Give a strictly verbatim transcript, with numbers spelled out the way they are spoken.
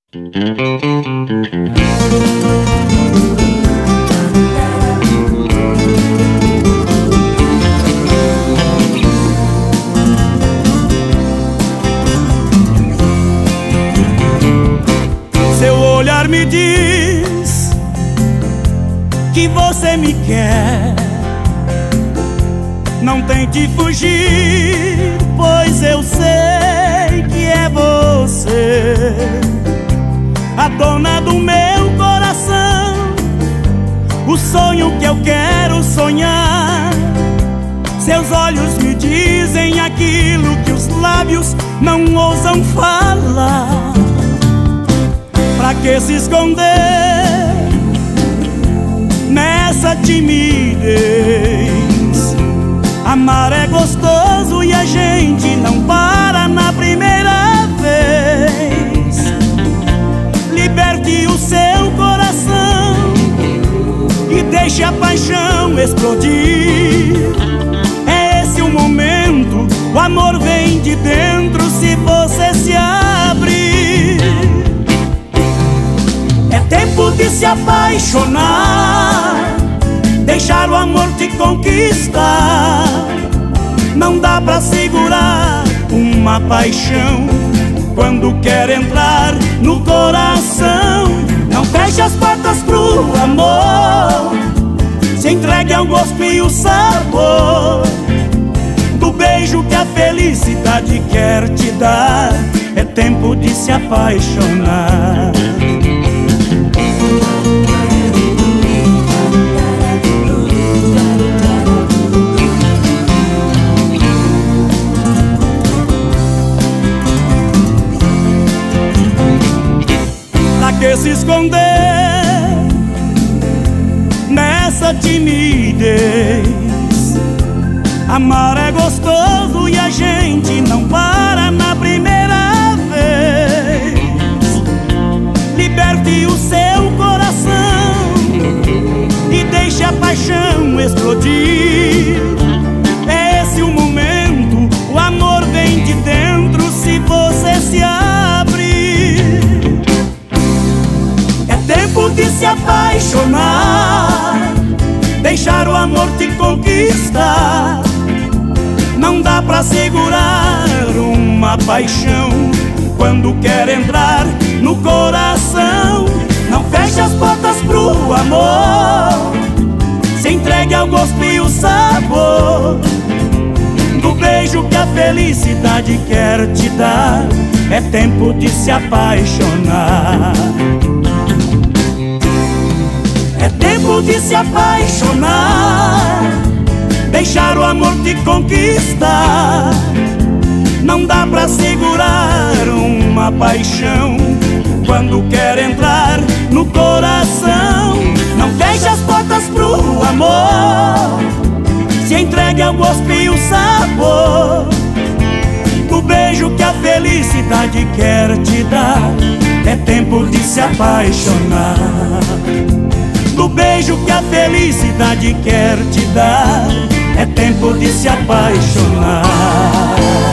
Seu olhar me diz que você me quer. Não tente fugir, pois eu sei que é você, a dona do meu coração, o sonho que eu quero sonhar. Seus olhos me dizem aquilo que os lábios não ousam falar. Pra que se esconder nessa timidez? Amar é gostoso e a gente não para na primeira vez. Liberte o seu coração e deixe a paixão explodir. É esse o momento, o amor vem de dentro se você se abrir. É tempo de se apaixonar, deixar o amor te conquistar. Não dá pra segurar uma paixão quando quer entrar no coração. Não feche as portas pro amor, se entregue ao gosto e o sabor do beijo que a felicidade quer te dar. É tempo de se apaixonar. Que se esconder nessa timidez? Amar é gostoso e a gente não para na primeira vez. Liberte o seu coração e deixe a paixão explodir. É esse o momento, o amor vem de dentro se você se abrir. Tempo de se apaixonar, deixar o amor te conquistar. Não dá pra segurar uma paixão quando quer entrar no coração. Não feche as portas pro amor, se entregue ao gosto e o sabor do beijo que a felicidade quer te dar. É tempo de se apaixonar. É tempo de se apaixonar, deixar o amor te conquistar. Não dá pra segurar uma paixão quando quer entrar no coração. Não feche as portas pro amor, se entregue ao gosto e o sabor do beijo que a felicidade quer te dar. É tempo de se apaixonar, do beijo que a felicidade quer te dar. É tempo de se apaixonar.